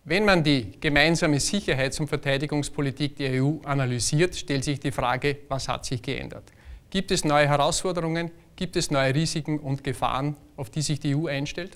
Wenn man die gemeinsame Sicherheits- und Verteidigungspolitik der EU analysiert, stellt sich die Frage, was hat sich geändert? Gibt es neue Herausforderungen? Gibt es neue Risiken und Gefahren, auf die sich die EU einstellt?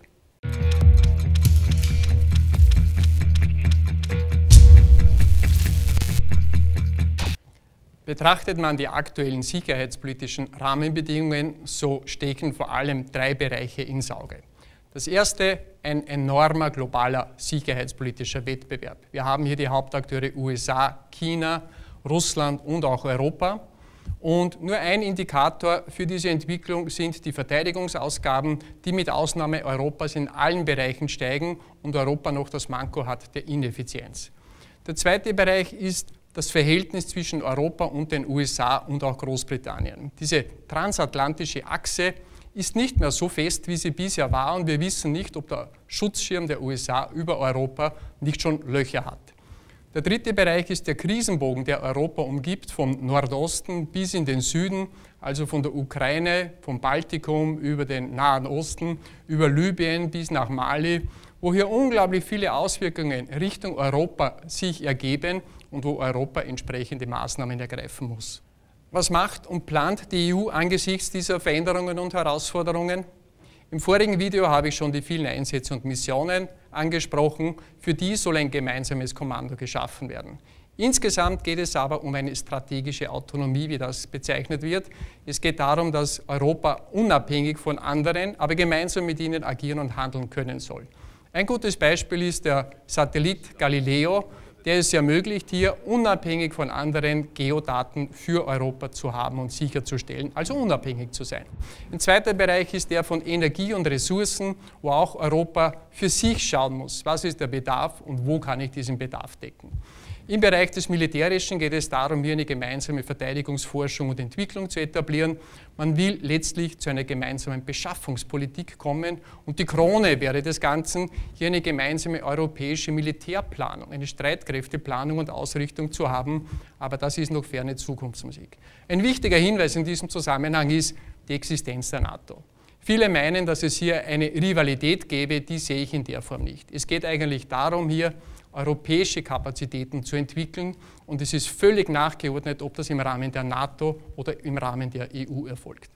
Betrachtet man die aktuellen sicherheitspolitischen Rahmenbedingungen, so stechen vor allem drei Bereiche ins Auge. Das erste, ein enormer globaler sicherheitspolitischer Wettbewerb. Wir haben hier die Hauptakteure USA, China, Russland und auch Europa. Und nur ein Indikator für diese Entwicklung sind die Verteidigungsausgaben, die mit Ausnahme Europas in allen Bereichen steigen und Europa noch das Manko hat der Ineffizienz. Der zweite Bereich ist das Verhältnis zwischen Europa und den USA und auch Großbritannien. Diese transatlantische Achse ist nicht mehr so fest, wie sie bisher war, und wir wissen nicht, ob der Schutzschirm der USA über Europa nicht schon Löcher hat. Der dritte Bereich ist der Krisenbogen, der Europa umgibt, vom Nordosten bis in den Süden, also von der Ukraine, vom Baltikum über den Nahen Osten, über Libyen bis nach Mali, wo hier unglaublich viele Auswirkungen Richtung Europa sich ergeben und wo Europa entsprechende Maßnahmen ergreifen muss. Was macht und plant die EU angesichts dieser Veränderungen und Herausforderungen? Im vorigen Video habe ich schon die vielen Einsätze und Missionen angesprochen. Für die soll ein gemeinsames Kommando geschaffen werden. Insgesamt geht es aber um eine strategische Autonomie, wie das bezeichnet wird. Es geht darum, dass Europa unabhängig von anderen, aber gemeinsam mit ihnen agieren und handeln können soll. Ein gutes Beispiel ist der Satellit Galileo, der es ermöglicht, hier unabhängig von anderen Geodaten für Europa zu haben und sicherzustellen, also unabhängig zu sein. Ein zweiter Bereich ist der von Energie und Ressourcen, wo auch Europa für sich schauen muss, was ist der Bedarf und wo kann ich diesen Bedarf decken. Im Bereich des Militärischen geht es darum, hier eine gemeinsame Verteidigungsforschung und Entwicklung zu etablieren. Man will letztlich zu einer gemeinsamen Beschaffungspolitik kommen und die Krone wäre des Ganzen, hier eine gemeinsame europäische Militärplanung, eine Streitkräfteplanung und Ausrichtung zu haben, aber das ist noch ferne Zukunftsmusik. Ein wichtiger Hinweis in diesem Zusammenhang ist die Existenz der NATO. Viele meinen, dass es hier eine Rivalität gäbe, die sehe ich in der Form nicht. Es geht eigentlich darum, hier europäische Kapazitäten zu entwickeln, und es ist völlig nachgeordnet, ob das im Rahmen der NATO oder im Rahmen der EU erfolgt.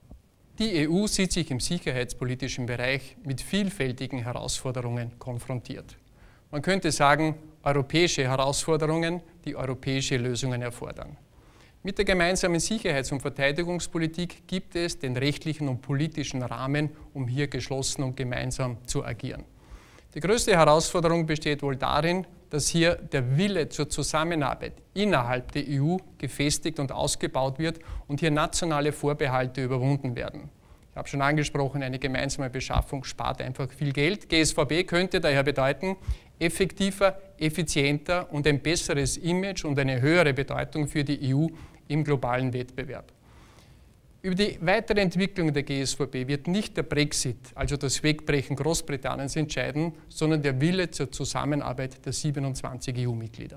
Die EU sieht sich im sicherheitspolitischen Bereich mit vielfältigen Herausforderungen konfrontiert. Man könnte sagen, europäische Herausforderungen, die europäische Lösungen erfordern. Mit der gemeinsamen Sicherheits- und Verteidigungspolitik gibt es den rechtlichen und politischen Rahmen, um hier geschlossen und gemeinsam zu agieren. Die größte Herausforderung besteht wohl darin, dass hier der Wille zur Zusammenarbeit innerhalb der EU gefestigt und ausgebaut wird und hier nationale Vorbehalte überwunden werden. Ich habe schon angesprochen, eine gemeinsame Beschaffung spart einfach viel Geld. GSVB könnte daher bedeuten, effektiver, effizienter und ein besseres Image und eine höhere Bedeutung für die EU im globalen Wettbewerb. Über die weitere Entwicklung der GSVB wird nicht der Brexit, also das Wegbrechen Großbritanniens, entscheiden, sondern der Wille zur Zusammenarbeit der 27 EU-Mitglieder.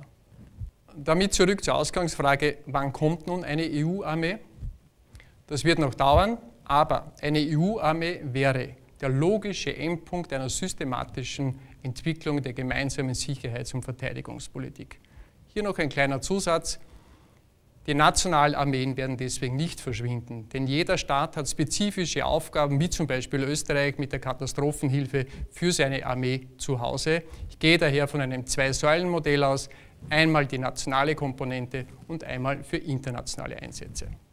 Damit zurück zur Ausgangsfrage, wann kommt nun eine EU-Armee? Das wird noch dauern, aber eine EU-Armee wäre der logische Endpunkt einer systematischen Entwicklung der gemeinsamen Sicherheits- und Verteidigungspolitik. Hier noch ein kleiner Zusatz. Die Nationalarmeen werden deswegen nicht verschwinden, denn jeder Staat hat spezifische Aufgaben, wie zum Beispiel Österreich mit der Katastrophenhilfe für seine Armee zu Hause. Ich gehe daher von einem Zwei-Säulen-Modell aus, einmal die nationale Komponente und einmal für internationale Einsätze.